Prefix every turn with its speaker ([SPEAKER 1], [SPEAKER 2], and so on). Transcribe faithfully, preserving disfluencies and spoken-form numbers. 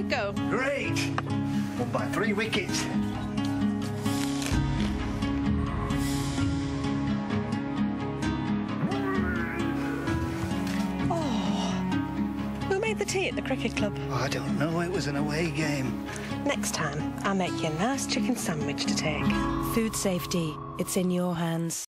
[SPEAKER 1] it go?
[SPEAKER 2] Great! Won by three wickets.
[SPEAKER 1] Who made the tea at the cricket club?
[SPEAKER 2] Oh, I don't know. It was an away game.
[SPEAKER 1] Next time, I'll make you a nice chicken sandwich to take.
[SPEAKER 3] Food safety. It's in your hands.